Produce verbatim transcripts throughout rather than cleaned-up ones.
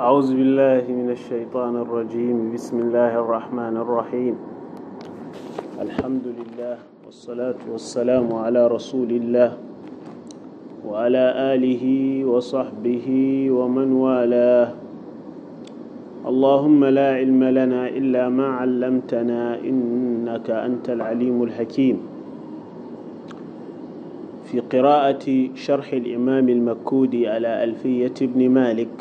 أعوذ بالله من الشيطان الرجيم. بسم الله الرحمن الرحيم. الحمد لله والصلاة والسلام على رسول الله وعلى آله وصحبه ومن والاه. اللهم لا علم لنا إلا ما علمتنا إنك أنت العليم الحكيم. في قراءة شرح الإمام المكودي على ألفية ابن مالك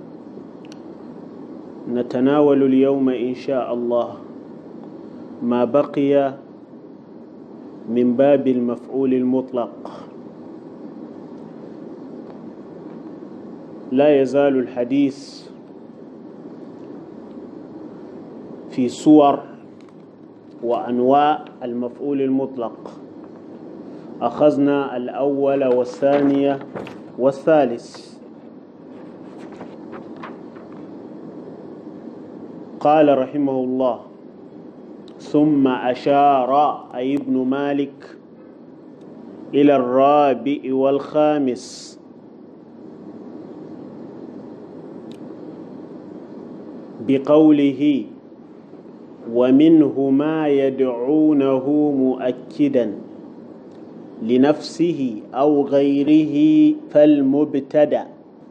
نتناول اليوم إن شاء الله ما بقي من باب المفعول المطلق. لا يزال الحديث في صور وأنواع المفعول المطلق. أخذنا الأول والثانية والثالث. قال رحمه الله: ثم أشار أي ابن مالك إلى الرابع والخامس بقوله: ومنه ما يدعونه مؤكدا لنفسه أو غيره فالمبتدأ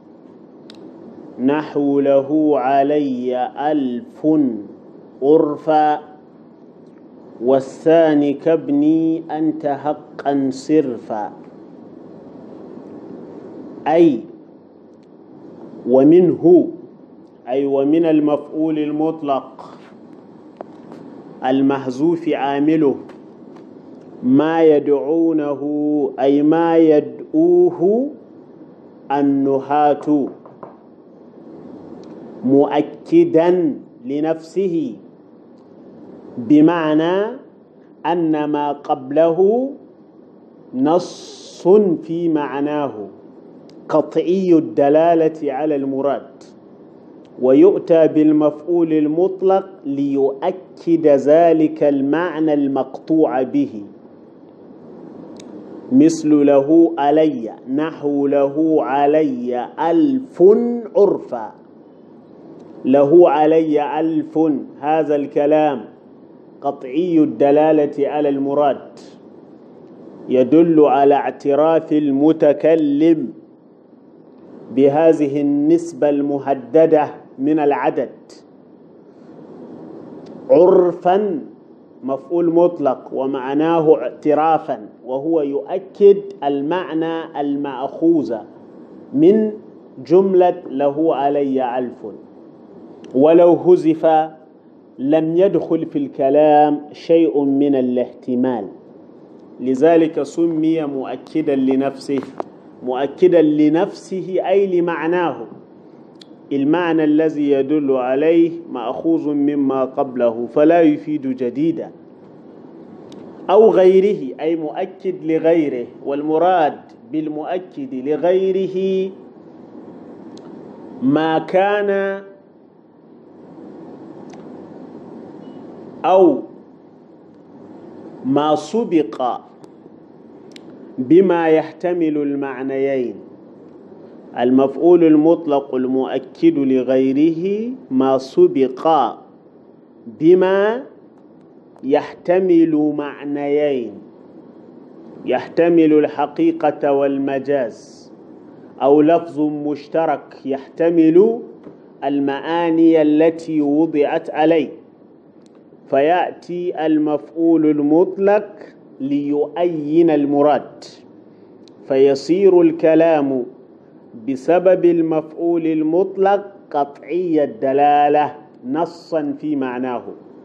نحو له علي ألف عرفا والثاني كابني أنت حقا صرفا. أي ومنه أي ومن المفعول المطلق المحذوف عامله ما يدعونه أي ما يدعوه النحاة مؤكدا لنفسه، بمعنى أن ما قبله نص في معناه قطعي الدلالة على المراد، ويؤتى بالمفعول المطلق ليؤكد ذلك المعنى المقطوع به، مثل له علي نحو له علي ألف عرفا. له علي ألف، هذا الكلام قطعي الدلالة على المراد، يدل على اعتراف المتكلم بهذه النسبة المهددة من العدد. عرفا مفعول مطلق ومعناه اعترافا، وهو يؤكد المعنى المأخوذ من جملة له علي ألف، ولو حذف لم يدخل في الكلام شيء من الاحتمال، لذلك سمي مؤكدا لنفسه. مؤكدا لنفسه أي لمعناه، المعنى الذي يدل عليه مأخوذ مما قبله فلا يفيد جديدا. أو غيره أي مؤكد لغيره، والمراد بالمؤكد لغيره ما كان أو ما سبق بما يحتمل المعنيين. المفعول المطلق المؤكد لغيره ما سبق بما يحتمل معنيين، يحتمل الحقيقة والمجاز، أو لفظ مشترك يحتمل المعاني التي وضعت عليه، فيأتي المفعول المطلق ليؤين المراد، فيصير الكلام بسبب المفعول المطلق قطعي الدلالة نصا في معناه.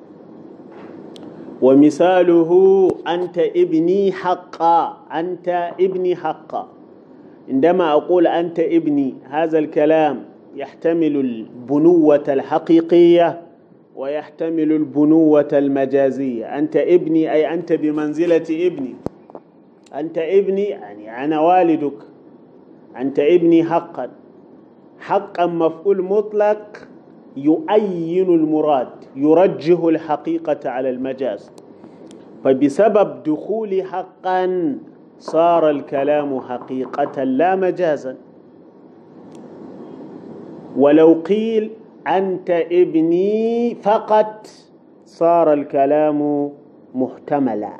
ومثاله: أنت ابني حقا. أنت ابني حقا، عندما أقول أنت ابني هذا الكلام يحتمل البنوة الحقيقية ويحتمل البنوة المجازية. أنت ابني أي أنت بمنزلة ابني، أنت ابني يعني أنا والدك، أنت ابني حقا. حقا مفعول مطلق يؤين المراد، يرجح الحقيقة على المجاز، فبسبب دخول حقا صار الكلام حقيقة لا مجازا. ولو قيل أنت ابني فقط صار الكلام محتملا.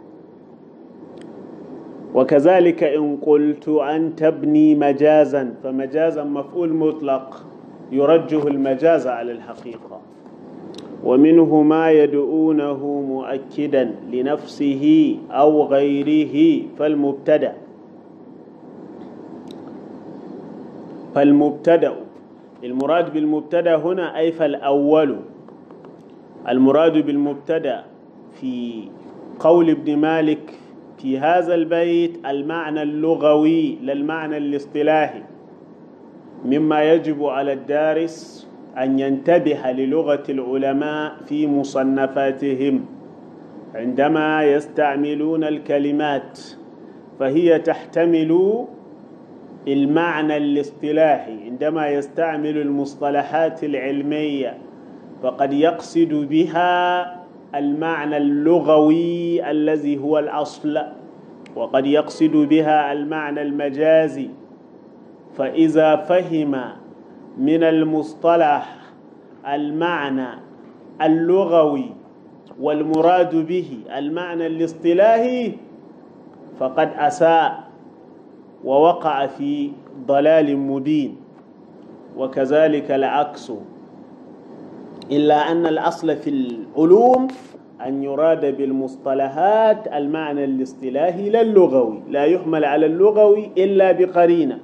وكذلك إن قلت أنت ابني مجازا، فمجازا مفعول مطلق يرجح المجاز على الحقيقة. ومنه ما يدعونه مؤكدا لنفسه أو غيره فالمبتدأ فالمبتدأ المراد بالمبتدأ هنا أي فالأول. المراد بالمبتدأ في قول ابن مالك في هذا البيت المعنى اللغوي لا المعنى الاصطلاحي، مما يجب على الدارس أن ينتبه للغة العلماء في مصنفاتهم عندما يستعملون الكلمات، فهي تحتمل المعنى الاصطلاحي. عندما يستعمل المصطلحات العلمية فقد يقصد بها المعنى اللغوي الذي هو الأصل، وقد يقصد بها المعنى المجازي. فإذا فهم من المصطلح المعنى اللغوي والمراد به المعنى الاصطلاحي فقد أساء ووقع في ضلال مبين، وكذلك العكس. إلا أن الأصل في العلوم أن يراد بالمصطلحات المعنى الاصطلاحي لا اللغوي، لا يحمل على اللغوي إلا بقرينة.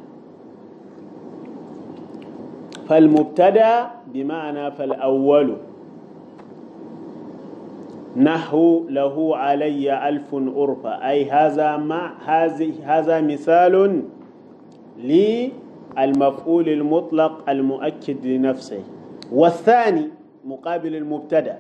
فالمبتدأ بمعنى فالأول، نحو له علي ألف أرفة، أي هذا مع هذه هذا مثال للمفعول المطلق المؤكد لنفسه. والثاني مقابل المبتدأ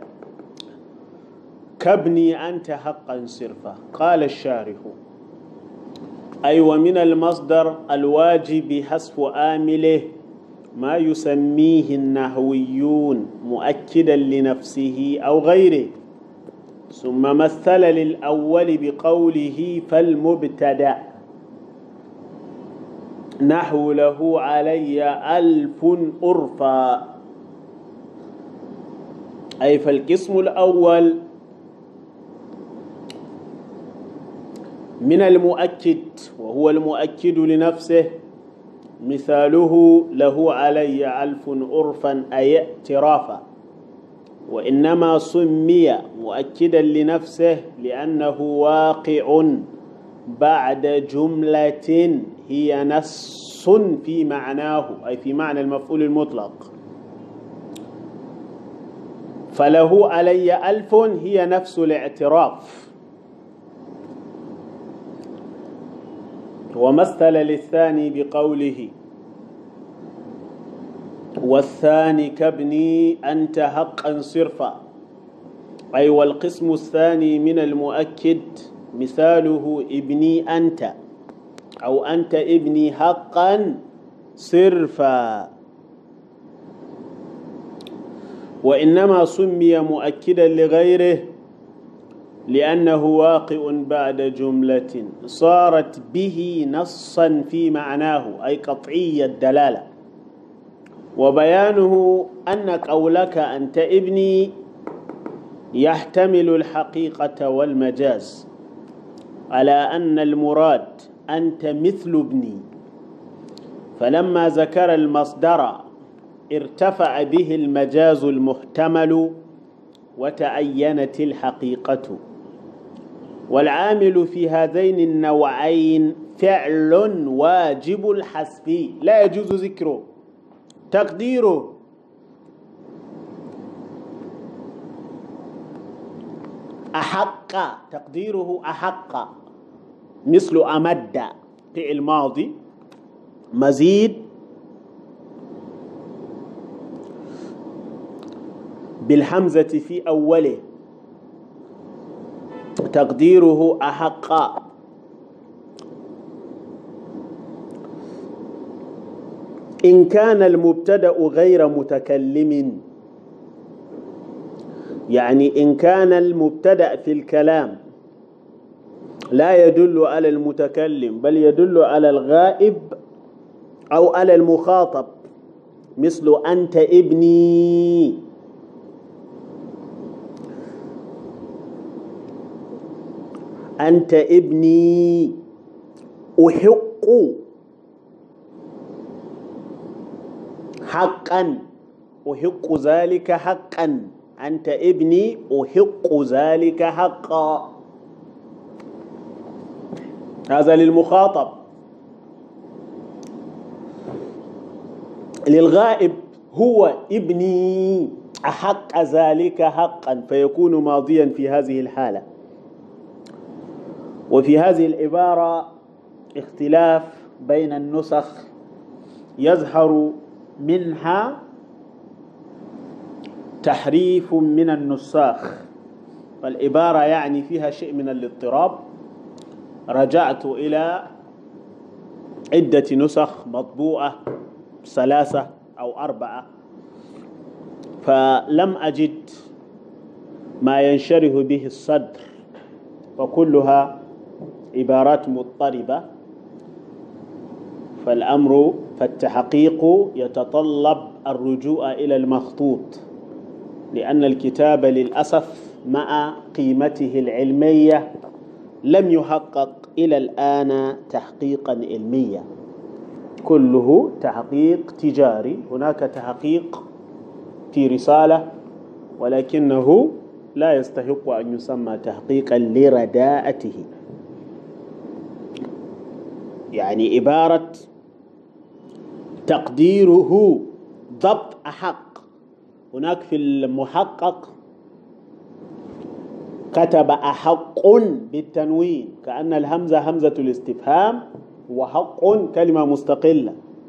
كابني أنت حقا صرفا. قال الشارح أي ومن المصدر الواجب حذف آمله ما يسميه النحويون مؤكدا لنفسه أو غيره، ثم مثل للأول بقوله فالمبتدأ نحو له علي ألف أرفا، أي فالقسم الأول من المؤكد وهو المؤكد لنفسه، مثاله له علي ألف أرفا أي اعترافا، وإنما سمي مؤكدا لنفسه لأنه واقع بعد جملة هي نص في معناه، أي في معنى المفعول المطلق. فله علي ألف هي نفس الاعتراف. ومثل للثاني بقوله والثاني كابني أنت حقا صرفا، أي والقسم الثاني من المؤكد مثاله ابني أنت أو أنت ابني حقا صرفا. وإنما سمي مؤكدا لغيره لأنه واقع بعد جملة صارت به نصا في معناه، أي قطعي الدلالة. وبيانه أن قولك أنت ابني يحتمل الحقيقة والمجاز، على أن المراد أنت مثل ابني، فلما ذكر المصدر ارتفع به المجاز المحتمل وتعينت الحقيقة. والعامل في هذين النوعين فعل واجب الحذف لا يجوز ذكره، تقديره أحق، تقديره أحق، مثل أمد فعل ماضي مزيد بالحمزة في أوله، تقديره أحق. إن كان المبتدأ غير متكلم، يعني إن كان المبتدأ في الكلام لا يدل على المتكلم بل يدل على الغائب أو على المخاطب، مثل أنت ابني. أنت ابني أحق حقا، أحق ذلك حقا. أنت ابني أحق ذلك حقا. هذا للمخاطب. للغائب هو ابني أحق ذلك حقا، فيكون ماضيا في هذه الحالة. وفي هذه العبارة اختلاف بين النسخ يظهر منها تحريف من النساخ، فالعبارة يعني فيها شيء من الاضطراب. رجعت إلى عدة نسخ مطبوعة، ثلاثة أو أربعة، فلم أجد ما ينشره به الصدر، فكلها عبارات مضطربة. فالأمر فالتحقيق يتطلب الرجوع إلى المخطوط، لأن الكتاب للأسف مع قيمته العلمية لم يحقق إلى الآن تحقيقا علميا، كله تحقيق تجاري. هناك تحقيق في رسالة، ولكنه لا يستحق أن يسمى تحقيقا لرداءته. يعني عبارة تقديره ضبط أحق. هناك في المحقق كتب أحق بالتنوين، كأن الهمزة همزة الاستفهام، وحق كلمة مستقلة،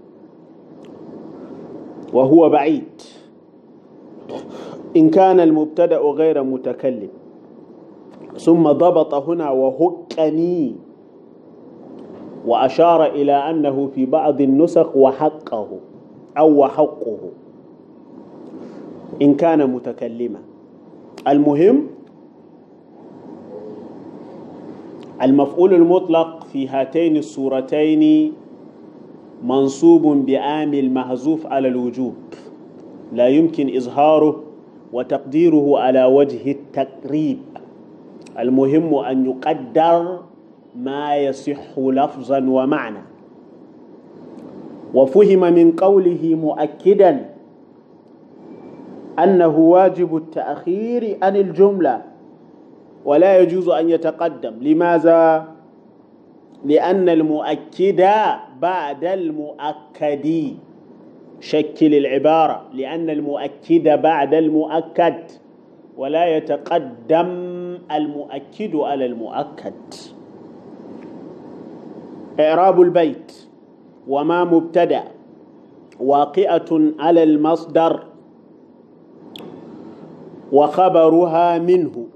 وهو بعيد إن كان المبتدأ غير متكلم. ثم ضبط هنا وهكني، وأشار إلى أنه في بعض النسخ وحقه أو وحقه إن كان متكلما. المهم المفعول المطلق في هاتين الصورتين منصوب بعامل محذوف على الوجوب، لا يمكن إظهاره، وتقديره على وجه التقريب. المهم أن يقدر ما يصح لفظا ومعنى. وفهم من قوله مؤكدا أنه واجب التأخير عن الجملة ولا يجوز أن يتقدم. لماذا؟ لأن المؤكد بعد المؤكد. شكل العبارة، لأن المؤكد بعد المؤكد، ولا يتقدم المؤكد على المؤكد. إعراب البيت: وما مبتدأ واقعة على المصدر وخبرها منه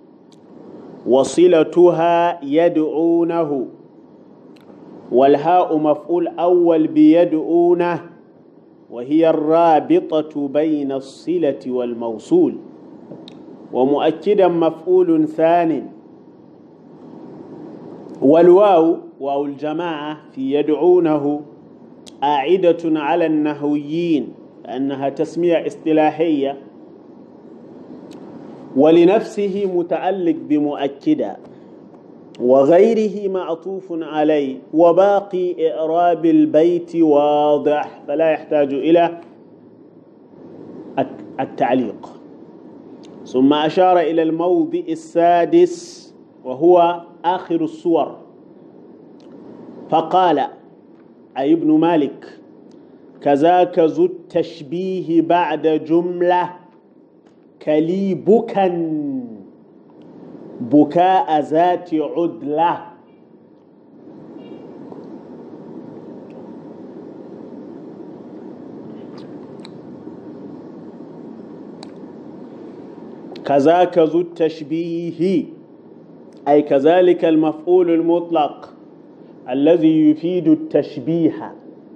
وصلتها يدعونه، والهاء مفعول أول بيدعونه، وهي الرابطة بين الصلة والموصول. ومؤكدا مفعول ثان. والواو واو الجماعة في يدعونه عائدة على النحويين لأنها تسمية اصطلاحية، ولنفسه متعلق بمؤكدا، وغيره معطوف عليه، وباقي إعراب البيت واضح فلا يحتاج إلى التعليق. ثم أشار إلى الموضع السادس وهو آخر الصور، فقال أي ابن مالك: كذاك ذو التشبيه بعد جملة كلي بكا بكاء ذات عدلة. كذاك ذو التشبيه أي كذلك المفعول المطلق الذي يفيد التشبيه.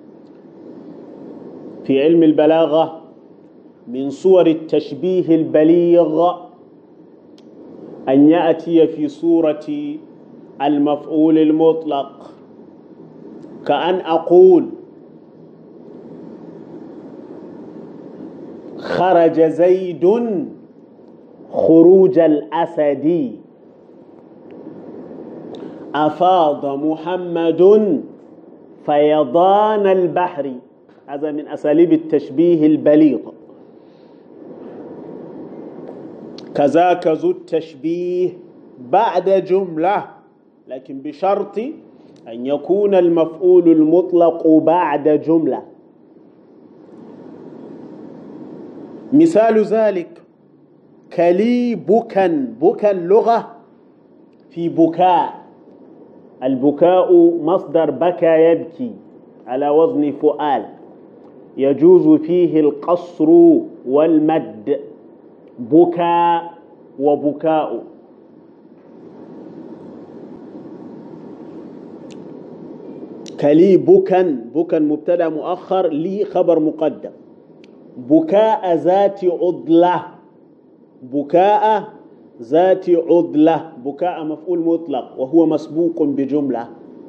في علم البلاغة من صور التشبيه البليغ أن يأتي في صورة المفعول المطلق، كأن أقول خرج زيد خروج الأسد، أفاض محمد فيضان البحر. هذا من أساليب التشبيه البليغ. كذاك ذو التشبيه بعد جملة، لكن بشرط أن يكون المفعول المطلق بعد جملة. مثال ذلك كلي بكا. بكا لغة في بكاء. البكاء مصدر بكى يبكي على وزن فؤال، يجوز فيه القصر والمد، بكاء وبكاء. كلي بكا، بكا مبتدأ مؤخر، لي خبر مقدم. بكاء ذات عضلة، بكاء ذات عضلة، بكاء مفعول مطلق وهو مسبوق بجملة،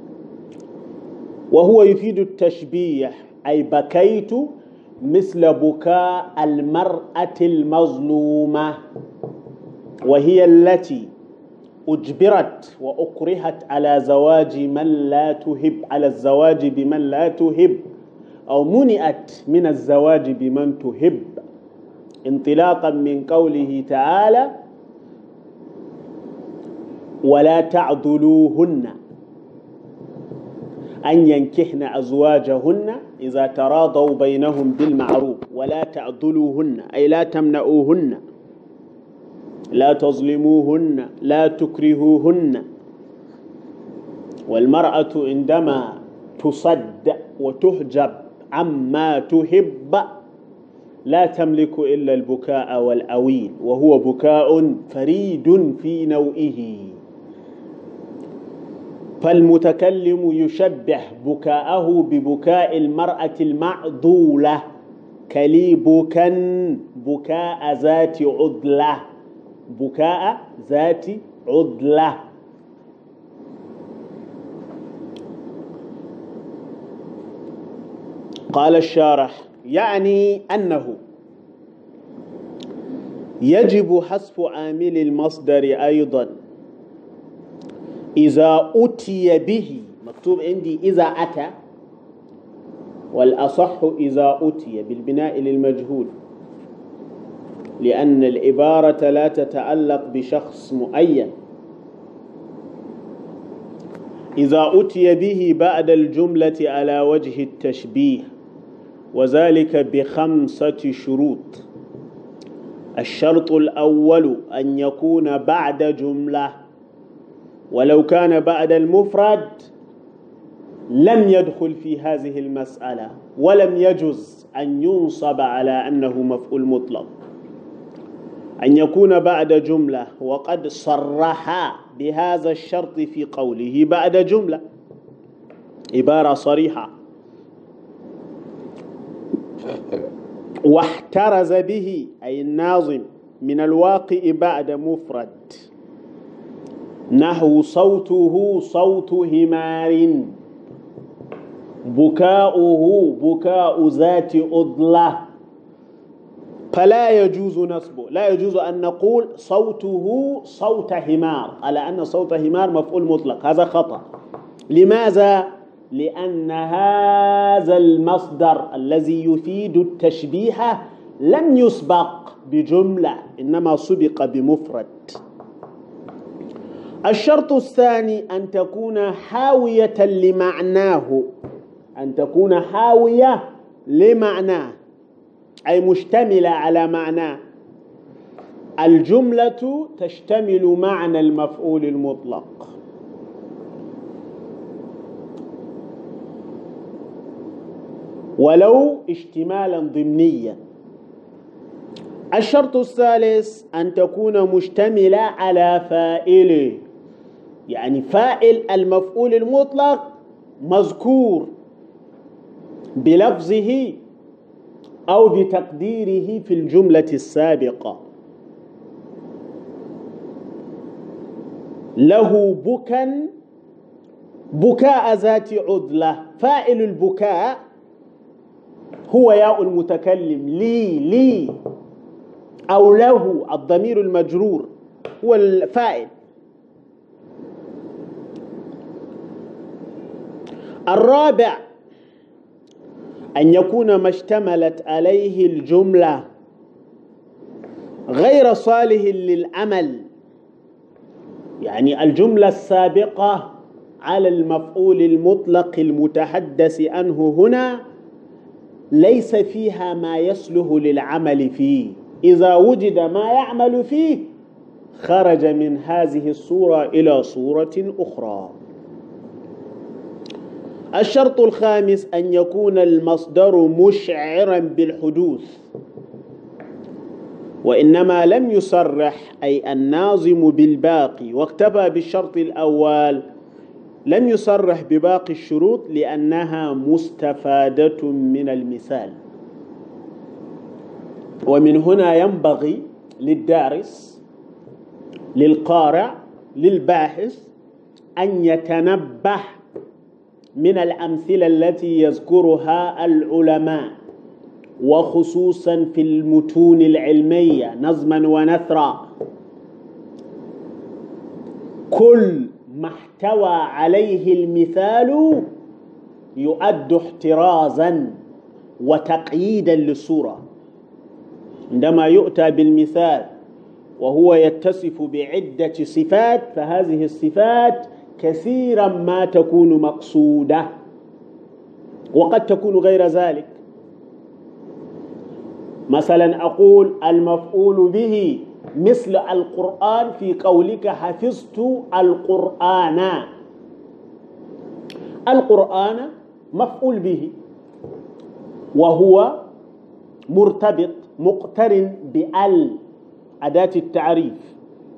وهو يفيد التشبيه، أي بكيت مثل بكاء المرأة المظلومة، وهي التي أجبرت وأكرهت على زواج من لا تهب، على الزواج بمن لا تهب، أو منعت من الزواج بمن تهب، انطلاقا من قوله تعالى ولا تعضلوهن أن ينكحن أزواجهن إذا تراضوا بينهم بالمعروف. ولا تعضلوهن أي لا تمنعوهن، لا تظلموهن، لا تكرهوهن. والمرأة عندما تصد وتحجب عما تحب لا تملك إلا البكاء والأويل، وهو بكاء فريد في نوعه. فالمتكلم يشبه بكاءه ببكاء المرأة المعضولة، كلي بكا بكاء ذات عضلة، بكاء ذات عضلة. قال الشارح يعني أنه يجب حذف عامل المصدر أيضا إذا أتي به، مكتوب عندي إذا أتى، والأصح إذا أتي بالبناء للمجهول، لأن العبارة لا تتعلق بشخص معين. إذا أتي به بعد الجملة على وجه التشبيه، وذلك بخمسة شروط. الشرط الأول أن يكون بعد جملة، ولو كان بعد المفرد لم يدخل في هذه المسألة، ولم يجوز أن ينصب على أنه مفعول مطلق. أن يكون بعد جملة، وقد صرح بهذا الشرط في قوله بعد جملة، عبارة صريحة. واحترز به أي الناظم من الواقع بعد مفرد، نحو صوته صوت همار، بكاؤه بكاء ذات عضلة، فلا يجوز نصبه. لا يجوز أن نقول صوته صوت حمار على أن صوت حمار مفعول مطلق، هذا خطأ. لماذا؟ لأن هذا المصدر الذي يفيد التشبيه لم يسبق بجملة، إنما سبق بمفرد. الشرط الثاني أن تكون حاوية لمعناه، أن تكون حاوية لمعناه أي مشتملة على معناه. الجملة تشتمل معنى المفعول المطلق، ولو اشتمالا ضمنيا. الشرط الثالث أن تكون مشتملة على فاعله، يعني فاعل المفعول المطلق مذكور بلفظه أو بتقديره في الجملة السابقة. له بكا بكاء ذات عضلة، فاعل البكاء هو ياء المتكلم لي لي أو له الضمير المجرور هو الفاعل. الرابع أن يكون ما اشتملت عليه الجملة غير صالح للعمل، يعني الجملة السابقة على المفعول المطلق المتحدث عنه هنا ليس فيها ما يصلح للعمل فيه، إذا وجد ما يعمل فيه خرج من هذه الصورة إلى صورة أخرى. الشرط الخامس أن يكون المصدر مشعرا بالحدوث، وإنما لم يصرح أي الناظم بالباقي، واكتفى بالشرط الأول، لم يصرح بباقي الشروط لأنها مستفادة من المثال. ومن هنا ينبغي للدارس للقارئ للباحث أن يتنبه من الأمثلة التي يذكرها العلماء، وخصوصا في المتون العلمية نظما ونثرا، كل ما احتوى عليه المثال يؤد احترازا وتقييدا للصورة. عندما يؤتى بالمثال وهو يتصف بعدة صفات، فهذه الصفات كثيرا ما تكون مقصودة وقد تكون غير ذلك. مثلا أقول المفعول به مثل القرآن في قولك حفظت القرآن، القرآن مفعول به وهو مرتبط مقترن بال أداة التعريف،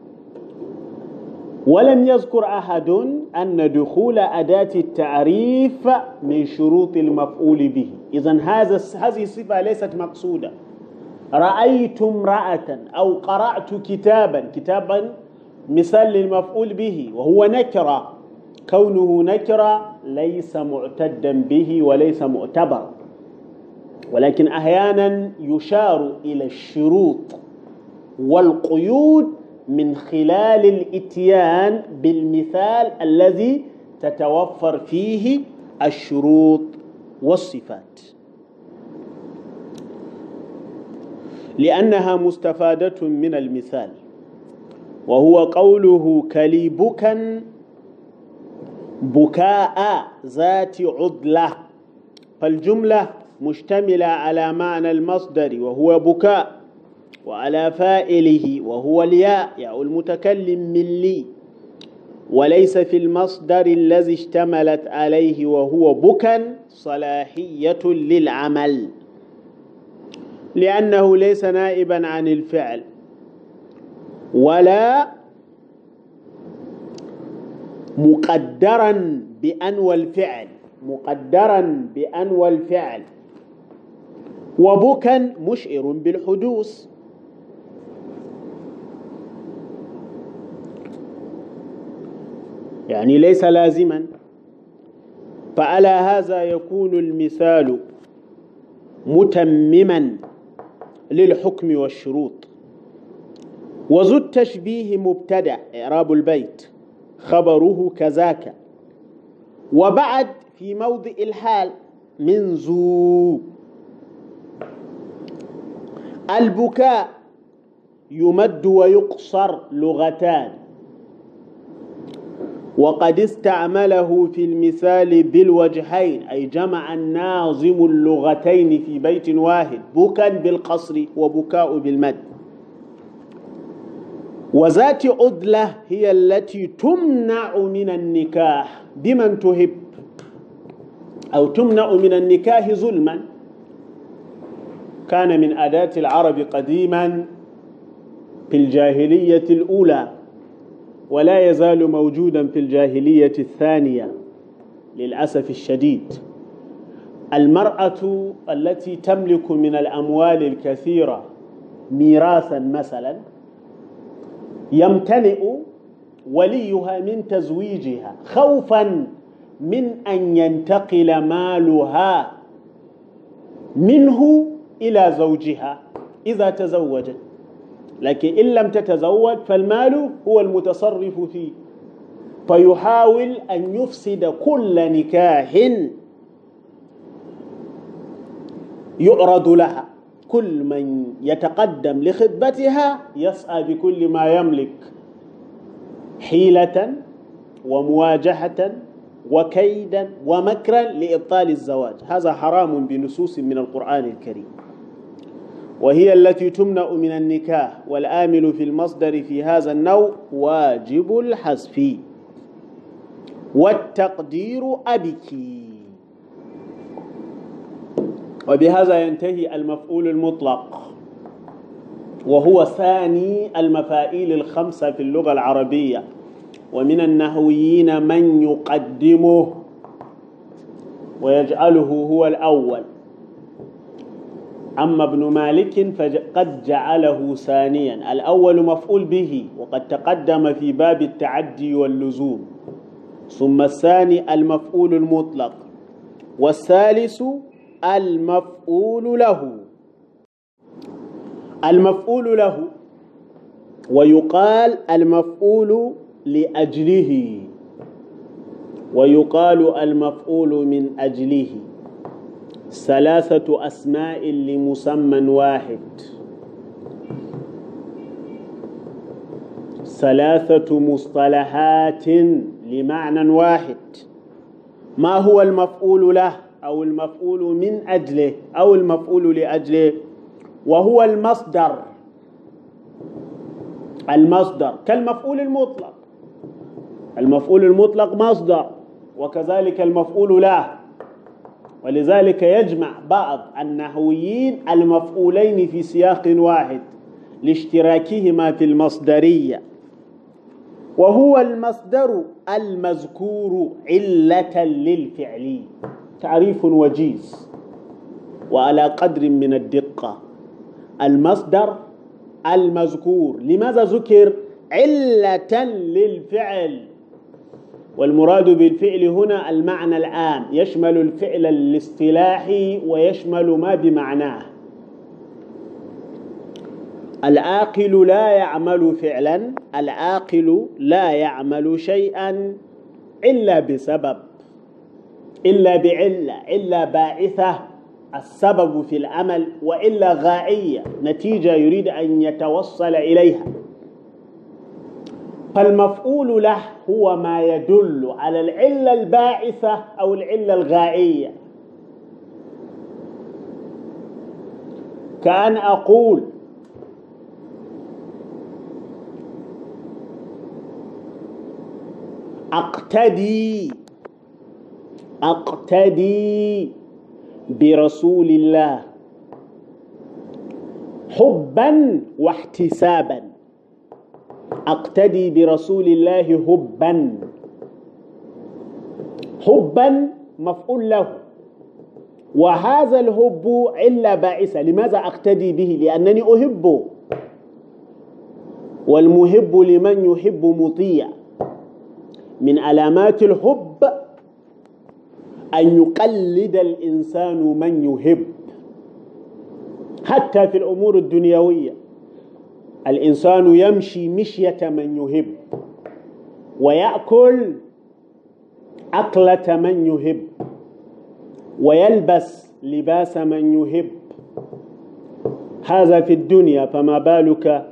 ولم يذكر أحد أن دخول أداة التعريف من شروط المفعول به. إذن هذا هذه الصفة ليست مقصودة. رأيت امرأة أو قرأت كتابا، كتابا مثال للمفعول به وهو نكرة، كونه نكرة ليس معتدا به وليس معتبر، ولكن أحيانا يشار إلى الشروط والقيود من خلال الإتيان بالمثال الذي تتوفر فيه الشروط والصفات، لأنها مستفادة من المثال. وهو قوله كليبكا بكاء ذات عضلة، فالجملة مشتملة على معنى المصدر وهو بكاء، وعلى فاعله وهو الياء ياء المتكلم من لي، وليس في المصدر الذي اشتملت عليه وهو بكا صلاحية للعمل، لأنه ليس نائبا عن الفعل ولا مقدرا بأنوى الفعل مقدرا بأنوى الفعل وبكا مشعر بالحدوث. يعني ليس لازما. فعلى هذا يكون المثال متمما للحكم والشروط. وذو التشبيه مبتدأ إعراب البيت، خبره كذاك، وبعد في موضع الحال من ذو. البكاء يمد ويقصر لغتان، وقد استعمله في المثال بالوجهين، أي جمع الناظم اللغتين في بيت واحد، بكا بالقصر وبكاء بالمد. وذات عضلة هي التي تمنع من النكاح بمن تحب، أو تمنع من النكاح ظلما. كان من أداة العرب قديما في الجاهلية الأولى، ولا يزال موجودا في الجاهلية الثانية للأسف الشديد. المرأة التي تملك من الأموال الكثيرة ميراثا مثلا، يمتنع وليها من تزويجها خوفا من أن ينتقل مالها منه إلى زوجها إذا تزوجت، لكن إن لم تتزوج فالمال هو المتصرف فيه، فيحاول أن يفسد كل نكاح يعرض لها. كل من يتقدم لخطبتها يسعى بكل ما يملك حيلة ومواجهة وكيدا ومكرا لإبطال الزواج. هذا حرام بنصوص من القرآن الكريم، وهي التي تمنع من النكاح. والآمل في المصدر في هذا النوع واجب الحذف، والتقدير أبك. وبهذا ينتهي المفعول المطلق، وهو ثاني المفاعيل الخمسة في اللغة العربية، ومن النحويين من يقدمه ويجعله هو الأول. أما ابن مالك فقد جعله ثانيا. الأول مفعول به وقد تقدم في باب التعدي واللزوم، ثم الثاني المفعول المطلق، والثالث المفعول له. المفعول له، ويقال المفعول لأجله، ويقال المفعول من أجله. ثلاثة أسماء لمسمى واحد، ثلاثة مصطلحات لمعنى واحد. ما هو المفعول له أو المفعول من أجله أو المفعول لأجله؟ وهو المصدر. المصدر كالمفعول المطلق، المفعول المطلق مصدر، وكذلك المفعول له. ولذلك يجمع بعض النحويين المفعولين في سياق واحد لاشتراكهما في المصدرية. وهو المصدر المذكور علة للفعل. تعريف وجيز وعلى قدر من الدقة. المصدر المذكور، لماذا ذكر؟ علة للفعل. والمراد بالفعل هنا المعنى العام، يشمل الفعل الاصطلاحي ويشمل ما بمعناه. العاقل لا يعمل فعلا، العاقل لا يعمل شيئا إلا بسبب، إلا بعلة، إلا باعثة السبب في العمل، وإلا غائية نتيجة يريد أن يتوصل إليها. فالمفعول له هو ما يدل على العلة الباعثة أو العلة الغائية. كأن أقول أقتدي أقتدي برسول الله حبا واحتسابا. أقتدي برسول الله حبا، حبا مفعول له، وهذا الحب علة باعثة. لماذا أقتدي به؟ لأنني أحبه، والمحب لمن يحب مطيع. من علامات الحب أن يقلد الإنسان من يحب، حتى في الأمور الدنيوية. الإنسان يمشي مشية من يحب، ويأكل أكلة من يحب، ويلبس لباس من يحب. هذا في الدنيا، فما بالك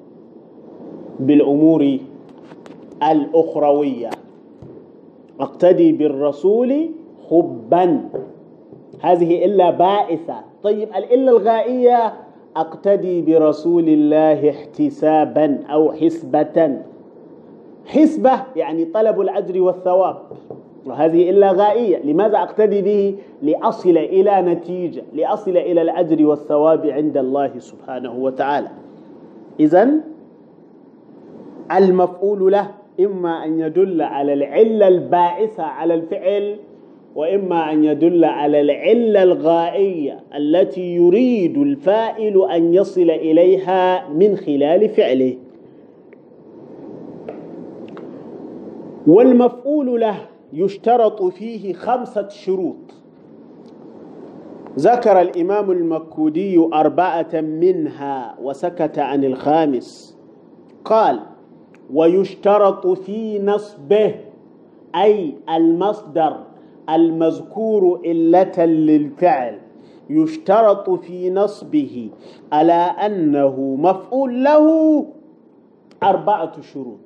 بالأمور الأخروية. أقتدي بالرسول حبا، هذه إلا بائسة. طيب الإلا الغائية، أقتدي برسول الله احتسابا أو حسبة. حسبة يعني طلب الأجر والثواب، وهذه إلا غائية. لماذا أقتدي به؟ لأصل إلى نتيجة، لأصل إلى الأجر والثواب عند الله سبحانه وتعالى. إذن المفعول له إما أن يدل على العلة الباعثة على الفعل، وإما أن يدل على العلة الغائية التي يريد الفاعل أن يصل إليها من خلال فعله. والمفعول له يشترط فيه خمسة شروط. ذكر الإمام المكودي أربعة منها وسكت عن الخامس. قال: ويشترط في نصبه، أي المصدر المذكور علة للفعل، يشترط في نصبه على أنه مفعول له أربعة شروط.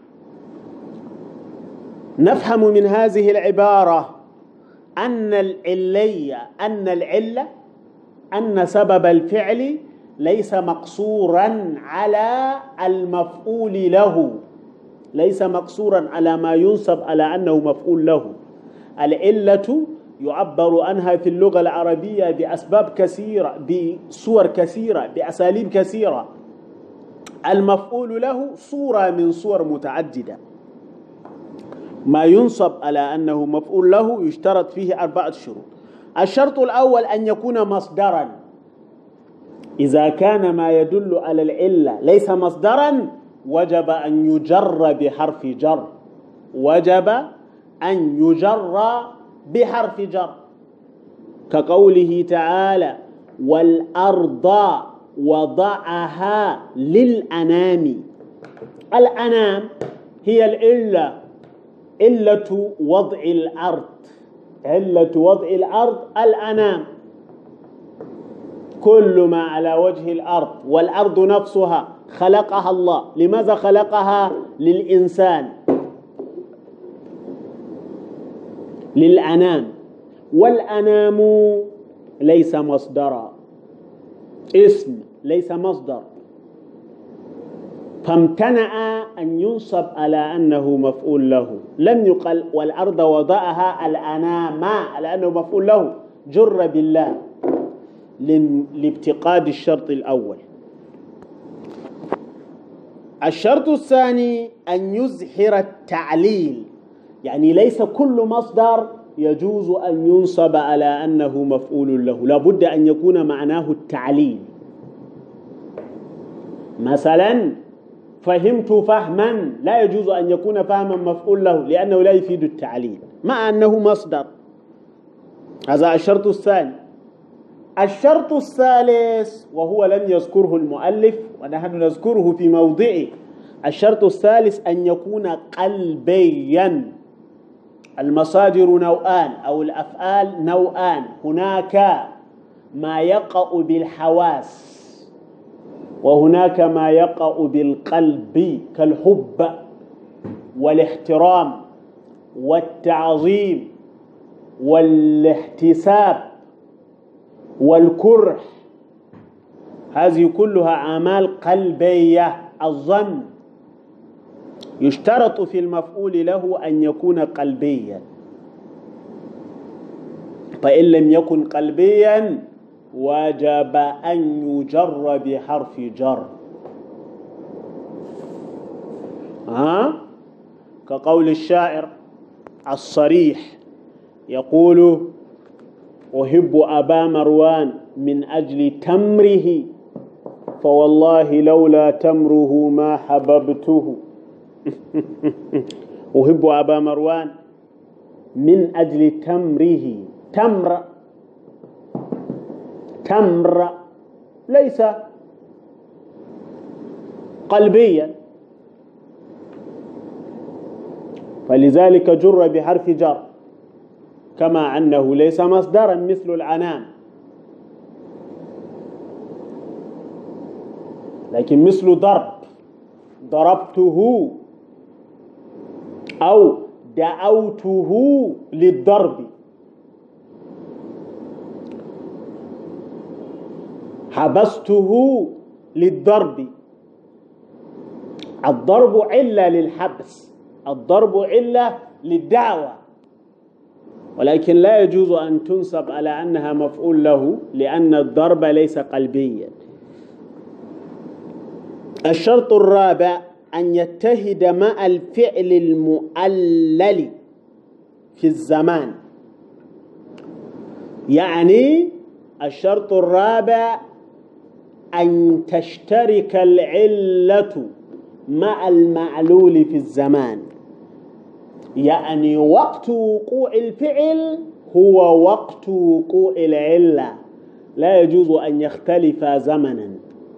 نفهم من هذه العبارة أن العلية أن العلة أن سبب الفعل ليس مقصورا على المفعول له، ليس مقصورا على ما ينصب على أنه مفعول له. العلة يعبر عنها في اللغة العربية بأسباب كثيرة، بصور كثيرة، بأساليب كثيرة. المفعول له صورة من صور متعددة. ما ينصب على أنه مفعول له يشترط فيه أربعة شروط. الشرط الأول أن يكون مصدرا. إذا كان ما يدل على العلة ليس مصدرا وجب أن يجر بحرف جر، وجب أن يجر بحرف جر، كقوله تعالى: والأرض وضعها للأنام. الأنام هي العلة، علة وضع الأرض، علة وضع الأرض الأنام، كل ما على وجه الأرض. والأرض نفسها خلقها الله. لماذا خلقها؟ للإنسان، للأنام. والأنام ليس مصدرا، اسم ليس مصدر، فامتنع أن ينصب على أنه مفعول له. لم يقل والأرض وضعها الأنام على أنه مفعول له، جر بالله لابتقاد الشرط الأول. الشرط الثاني أن يظهر التعليل، يعني ليس كل مصدر يجوز أن ينصب على أنه مفعول له، لابد أن يكون معناه التعليل. مثلا فهمت فهما، لا يجوز أن يكون فهما مفعول له لأنه لا يفيد التعليل مع أنه مصدر. هذا الشرط الثاني. الشرط الثالث وهو لم يذكره المؤلف ونحن نذكره في موضعه، الشرط الثالث أن يكون قلبيا. المصادر نوعان أو الأفعال نوعان، هناك ما يقع بالحواس وهناك ما يقع بالقلب، كالحب والاحترام والتعظيم والاحتساب والكره. هذه كلها أعمال قلبية. الظن يشترط في المفعول له أن يكون قلبيا، فإن لم يكن قلبيا وجب أن يجر بحرف جر، ها؟ كقول الشاعر الصريح يقول: أحب أبا مروان من أجل تمره، فوالله لولا تمره ما حببته. أحب أبا مروان من أجل تمره. تمر، تمر ليس قلبيا، فلذلك جر بحرف جر، كما أنه ليس مصدرا مثل الأنام، لكن مثل ضرب، ضربته أو دعوته للضرب. حبسته للضرب. الضرب علة للحبس، الضرب علة للدعوة، ولكن لا يجوز أن تنصب على أنها مفعول له لأن الضرب ليس قلبيا. الشرط الرابع أن يتحد مع الفعل المؤلل في الزمان. يعني الشرط الرابع أن تشترك العلة مع المعلول في الزمان، يعني وقت وقوع الفعل هو وقت وقوع العلة، لا يجوز أن يختلف زمنا.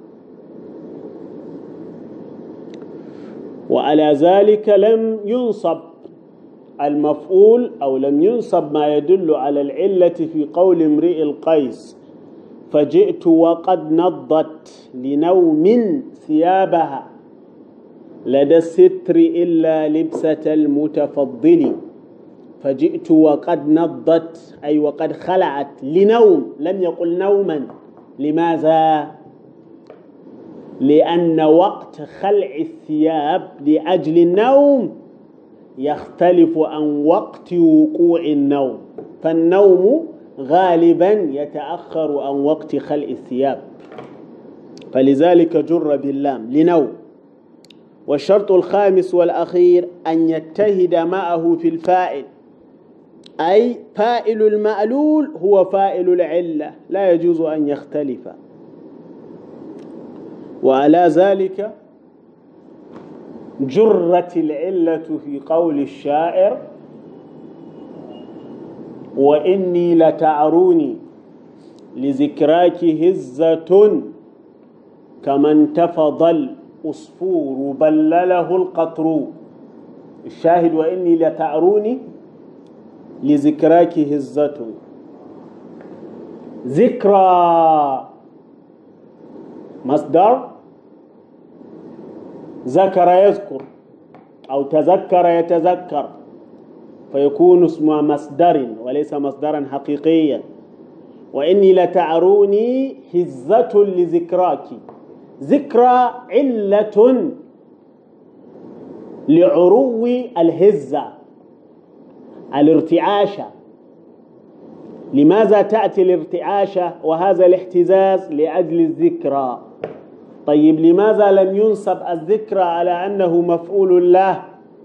وعلى ذلك لم ينصب المفعول أو لم ينصب ما يدل على العلة في قول امرئ القيس: فجئت وقد نضت لنوم ثيابها لدى الستر إلا لبسة المتفضل. فجئت وقد نضت أي وقد خلعت لنوم، لم يقل نوما. لماذا؟ لأن وقت خلع الثياب لأجل النوم يختلف عن وقت وقوع النوم، فالنوم غالبا يتأخر عن وقت خلع الثياب، فلذلك جر باللام لنوم. والشرط الخامس والأخير أن يتحد معه في الفاعل، أي فاعل المعلول هو فاعل العلة، لا يجوز أن يختلف. وعلى ذلك جرت العلة في قول الشاعر: وإني لتعروني لذكراك هزة كما انتفض الأصفور بلله القطر. الشاهد: وإني لتعروني لذكراك هزة. ذكرى مصدر ذكر يذكر أو تذكر يتذكر، فيكون اسم مصدر وليس مصدرا حقيقيا. وإني لتعروني هزة لذكراك، ذكرى علة لعرو الهزة الارتعاشة. لماذا تأتي الارتعاشة وهذا الاهتزاز؟ لأجل الذكرى. طيب لماذا لم ينصب الذكرى على أنه مفعول له؟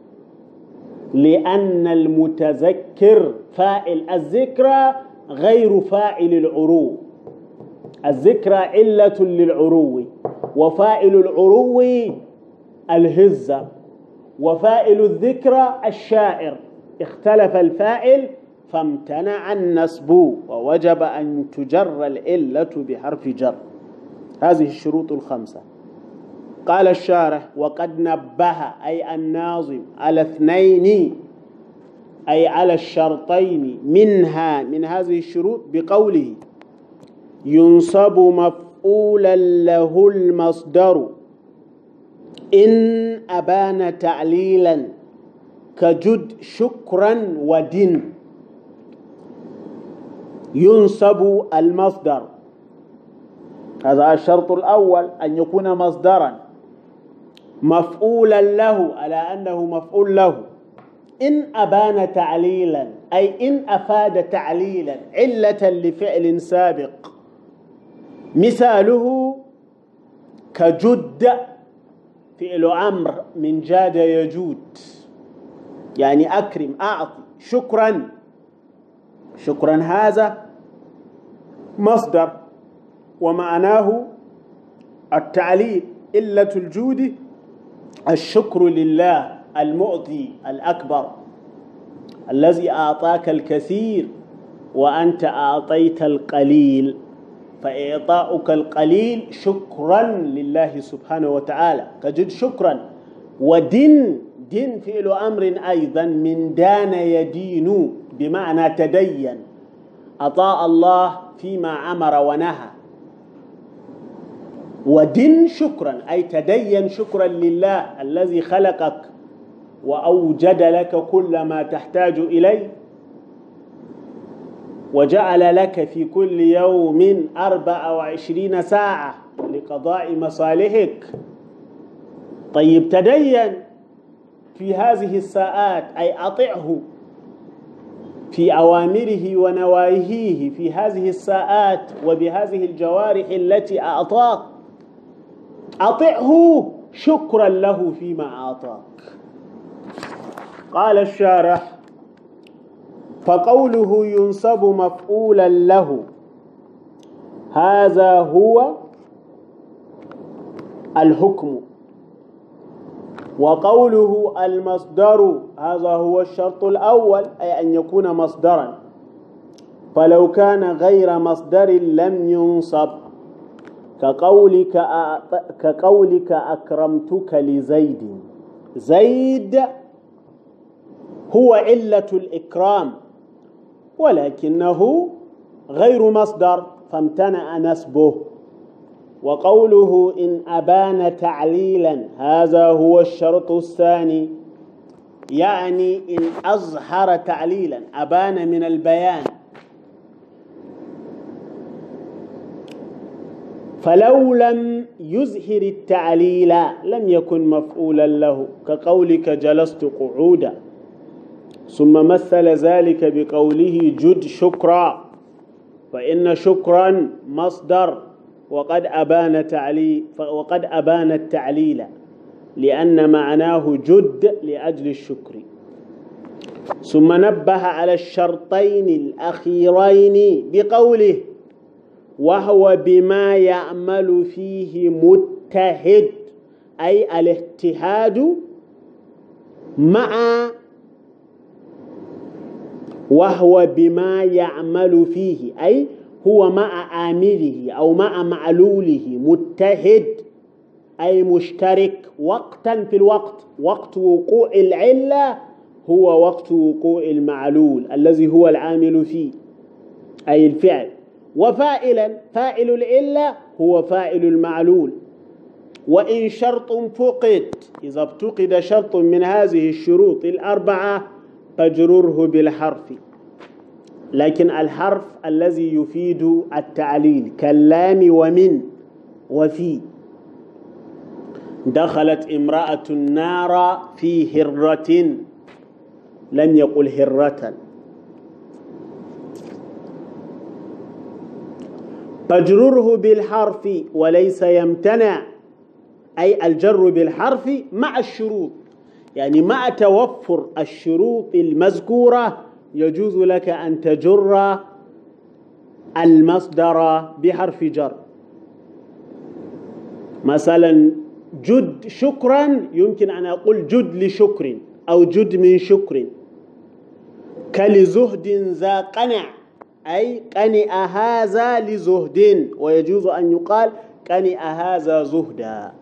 لأن المتذكر فاعل الذكرى غير فاعل العرو. الذكرى علة للعرو، وفاعل العرو الهزة، وفاعل الذكرى الشاعر. اختلف الفاعل فامتنع النسب، ووجب أن تجر العلة بحرف جر. هذه الشروط الخمسة. قال الشارح: وقد نبه أي الناظم على اثنين، أي على الشرطين منها من هذه الشروط بقوله: ينصب مفعولا له المصدر إن أبان تعليلا كجد شكرا ودن. ينصب المصدر، هذا الشرط الأول، أن يكون مصدرا مفعولا له على أنه مفعول له إن أبان تعليلا، أي إن أفاد تعليلا علة لفعل سابق. مثاله كجد فعل أمر من جاد يجود، يعني أكرم أعطي. شكرا، شكرا هذا مصدر ومعناه التعليل. علة الجود الشكر لله المعطي الأكبر الذي أعطاك الكثير وأنت أعطيت القليل، فإعطاؤك القليل شكرا لله سبحانه وتعالى. كجد شكرا. ودين، دين فعل أمر أيضا من دان يدين بمعنى تدين، أطاع الله فيما أمر ونهى. ودين شكرا أي تدين شكرا لله الذي خلقك وأوجد لك كل ما تحتاج إليه، وجعل لك في كل يوم أربع وعشرين ساعة لقضاء مصالحك. طيب تدين في هذه الساعات، أي أطعه في أوامره ونواهيه في هذه الساعات وبهذه الجوارح التي أعطاك. أطعه شكرا له فيما أعطاك. قال الشارح: فقوله ينصب مفعولا له هذا هو الحكم، وقوله المصدر هذا هو الشرط الأول، أي أن يكون مصدرا. فلو كان غير مصدر لم ينصب، كقولك كقولك أكرمتك لزيد. زيد هو علة الإكرام ولكنه غير مصدر فامتنع نسبه. وقوله إن أبان تعليلا هذا هو الشرط الثاني، يعني إن أظهر تعليلا، أبان من البيان. فلو لم يزهر التعليل لم يكن مفعولا له، كقولك جلست قعودا. ثم مثل ذلك بقوله جد شكرا، فإن شكرا مصدر وقد أبان تعليل وقد أبان التعليل لأن معناه جد لأجل الشكر. ثم نبه على الشرطين الأخيرين بقوله وهو بما يعمل فيه متحد، أي الاجتهاد مع وهو بما يعمل فيه، أي هو مع عامله أو مع معلوله متحد، أي مشترك وقتا في الوقت. وقت وقوع العلة هو وقت وقوع المعلول الذي هو العامل فيه أي الفعل، وفاعلا فاعل العلة هو فاعل المعلول. وإن شرط فقد، إذا افتقد شرط من هذه الشروط الأربعة فاجرره بالحرف، لكن الحرف الذي يفيد التعليل كاللام ومن وفي. دخلت امرأة النار في هرة، لم يقل هرة. فاجرره بالحرف وليس يمتنع، أي الجر بالحرف مع الشروط، يعني مع توفر الشروط المذكورة يجوز لك أن تجر المصدر بحرف جر. مثلا جد شكرا يمكن أن أقول جد لشكر أو جد من شكر. كلزهد ذا قنع، أي قنع هذا لزهد، ويجوز أن يقال قنع هذا زهدا.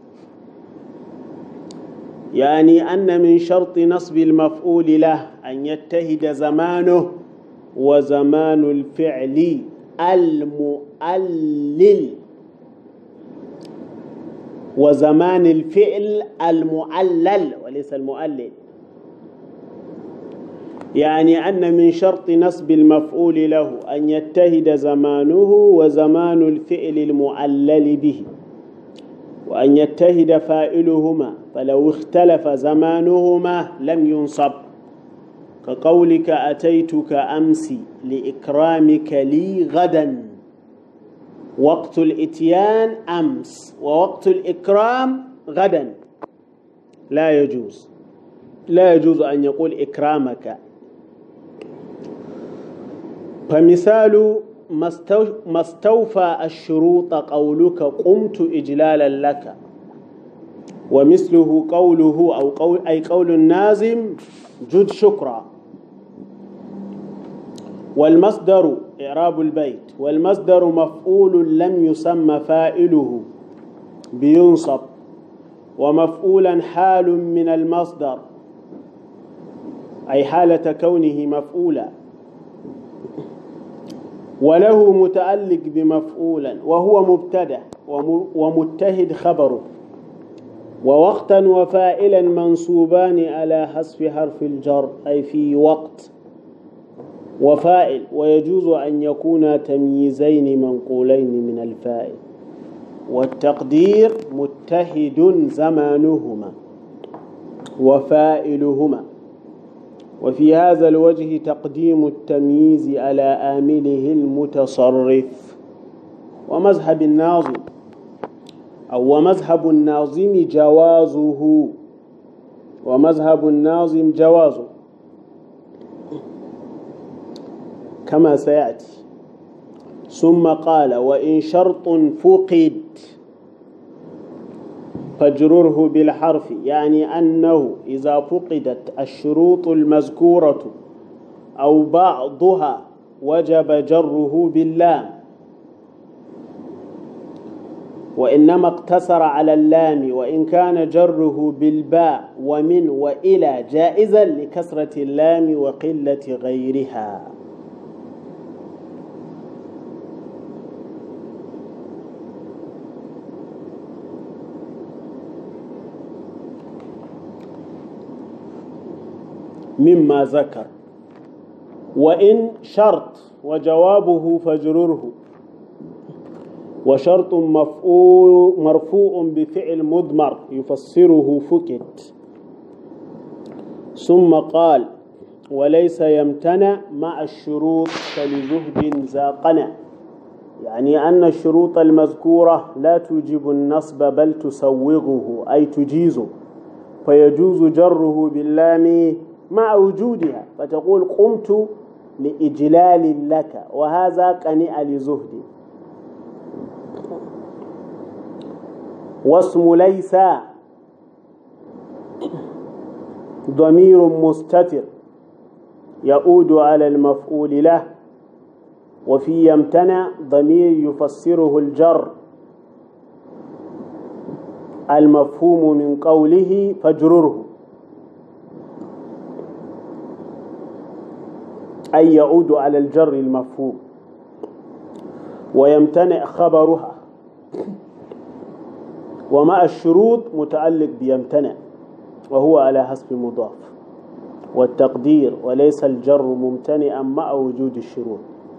يعني أن من شرط نصب المفعول له أن يتحد زمانه وزمان الفعل المؤلل وزمان الفعل المعلل وليس المؤلل. يعني أن من شرط نصب المفعول له أن يتحد زمانه وزمان الفعل المعلل به، وأن يتحد فاعلهما، فلو اختلف زمانهما لم ينصب، كقولك أتيتك أمس لإكرامك لي غدا. وقت الإتيان أمس ووقت الإكرام غدا، لا يجوز لا يجوز أن يقول إكرامك. فمثال ما استوفى الشروط قولك قمت إجلالا لك، ومثله قوله أو قول أي قول النازم جد شكرا. والمصدر إعراب البيت، والمصدر مفعول لم يسمى فاعله بينصب، ومفعولا حال من المصدر أي حالة كونه مفعولا، وله متعلق بمفعولا وهو مبتدأ ومتحد خبره. ووقتا وفاعلا منصوبان على حذف حرف الجر، أي في وقت وفاعل، ويجوز أن يكونا تمييزين منقولين من الفاعل. والتقدير متحد زمانهما وفاعلهما. وفي هذا الوجه تقديم التمييز على آمله المتصرف. ومذهب الناظم أو ومذهب الناظم جوازه ومذهب الناظم جوازه كما سيأتي. ثم قال وإن شرط فقد فاجرره بالحرف، يعني أنه إذا فقدت الشروط المذكورة أو بعضها وجب جره باللام، وإنما اقتصر على اللام، وإن كان جره بالباء ومن وإلى جائزا لكثرة اللام وقلة غيرها. مما ذكر. وإن شرط وجوابه فاجرره، وشرط مرفوع بفعل مضمر يفسره فكت. ثم قال وليس يمتنع مع الشروط فلزهد زاقنا، يعني أن الشروط المذكورة لا توجب النصب بل تسوغه أي تجيزه، فيجوز جره باللام مع وجودها، فتقول قمت لإجلال لك، وهذا قنع لزهد. واسم ليس ضمير مستتر يعود على المفعول له، وفي يمتنع ضمير يفسره الجر المفهوم من قوله فاجرره، أي يعود على الجر المفهوم. ويمتنع خبرها، ومع الشروط متعلق بيمتنع، وهو على حسب مضاف. والتقدير وليس الجر ممتنعا مع وجود الشروط.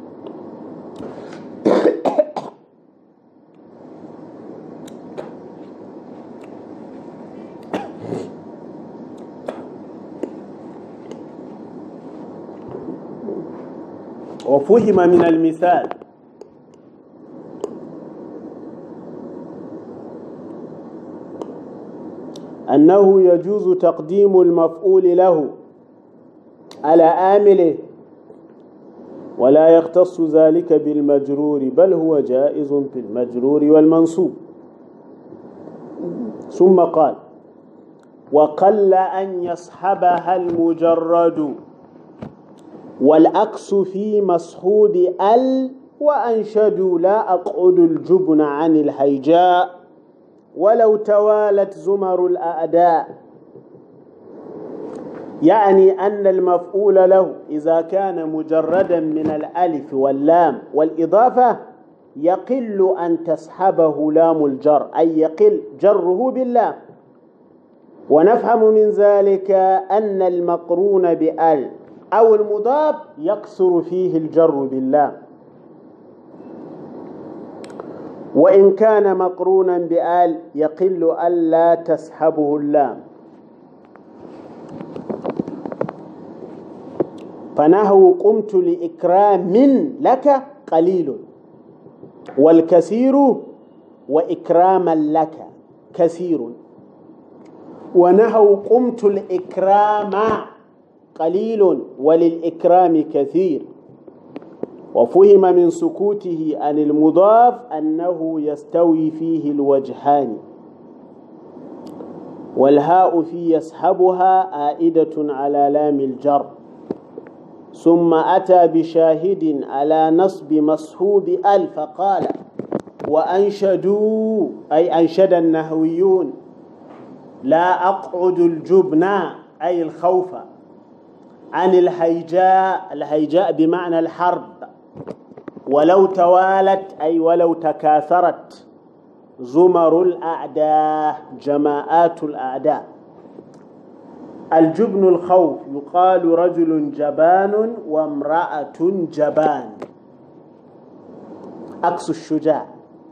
وفهم من المثال أنه يجوز تقديم المفعول له على آمله، ولا يختص ذلك بالمجرور، بل هو جائز في المجرور والمنصوب. ثم قال وقل أن يصحبها المجرد، والعكس في مصحوب ال، وأنشدوا لا أقعد الجبن عن الهيجاء ولو توالت زمر الأعداء. يعني أن المفعول له إذا كان مجردا من الألف واللام والإضافة يقل أن تصحبه لام الجر، أي يقل جره باللام. ونفهم من ذلك أن المقرون بأل أو المضاف يكثر فيه الجر باللام، وإن كان مقرونا بآل يقل ألا تسحبه اللام. فنحو قمت لإكرام لك قليل، والكثير وإكراما لك كثير. ونحو قمت الإكرام قليل وللإكرام كثير. وفهم من سكوته عن المضاف أنه يستوي فيه الوجهان، والهاء في يسحبها عائدة على لام الجر. ثم أتى بشاهد على نصب مصحوب أل فقال وأنشدوا، أي أنشد النحويون لا أقعد الجبن أي الخوف عن الهيجاء، الهيجاء بمعنى الحرب، ولو توالت أي ولو تكاثرت زمر الأعداء جماعات الأعداء. الجبن الخوف، يقال رجل جبان وامرأة جبان، عكس الشجاع.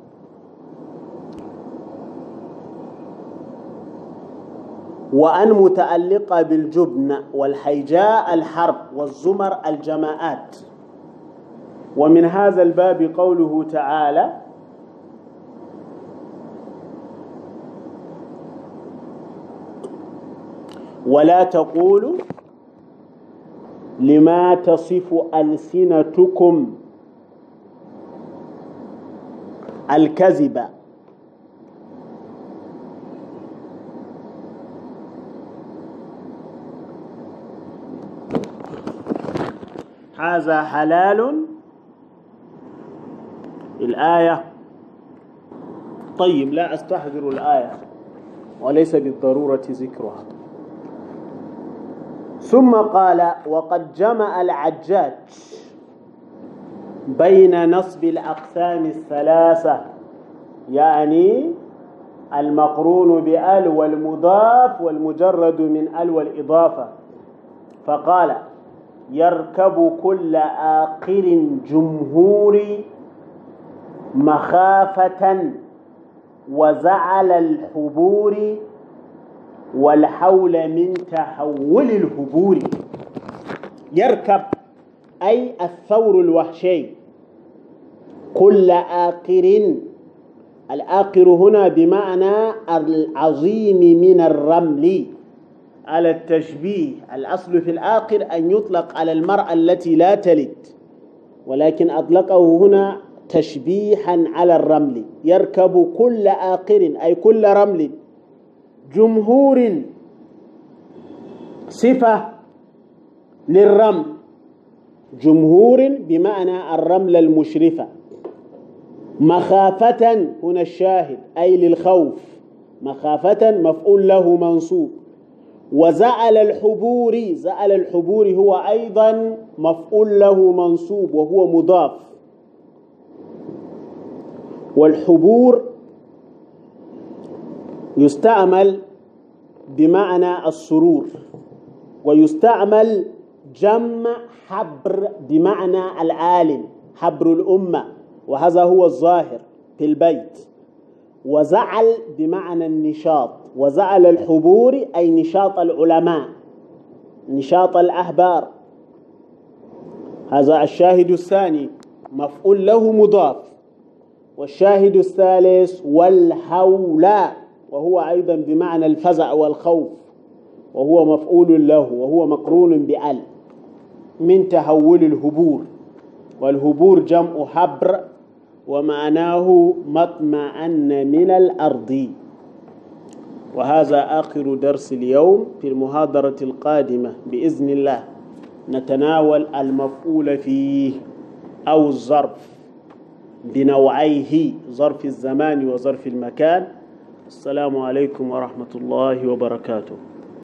وأن متعلقة بالجبن والحيجاء الحرب، والزمر الجماعات. ومن هذا الباب قوله تعالى ولا تقولوا لما تصف ألسنتكم الكذب. هذا حلال الآية. طيب لا أستحضر الآية وليس بالضرورة ذكرها. ثم قال وقد جمع العجاج بين نصب الأقسام الثلاثة، يعني المقرون بأل والمضاف والمجرد من أل والإضافة، فقال يركب كل آقر جمهور مخافة وزعل الحبور والحول من تحول الهبور. يركب أي الثور الوحشي كل آقر. الآقر هنا بمعنى العظيم من الرمل على التشبيه. الأصل في الآقر أن يطلق على المرأة التي لا تلد، ولكن أطلقه هنا تشبيحا على الرمل. يركب كل آقر أي كل رمل. جمهور صفة للرمل، جمهور بمعنى الرمل المشرفة. مخافة هنا الشاهد أي للخوف، مخافة مفعول له منصوب. وزعل الحبور، زعل الحبور هو أيضا مفعول له منصوب وهو مضاف. والحبور يستعمل بمعنى السرور، ويستعمل جمع حبر بمعنى العالم، حبر الأمة، وهذا هو الظاهر في البيت. وزعل بمعنى النشاط، وزعل الحبور أي نشاط العلماء، نشاط الأحبار. هذا الشاهد الثاني مفعول له مضاف. والشاهد الثالث والحول، وهو أيضا بمعنى الفزع والخوف، وهو مفعول له وهو مقرون بأل من تحول الهبور. والهبور جمع حبر ومعناه مطمئن من الأرض. وهذا آخر درس اليوم. في المحاضرة القادمة بإذن الله نتناول المفعول فيه أو الظرف بنوعيه، ظرف الزمان وظرف المكان. السلام عليكم ورحمة الله وبركاته.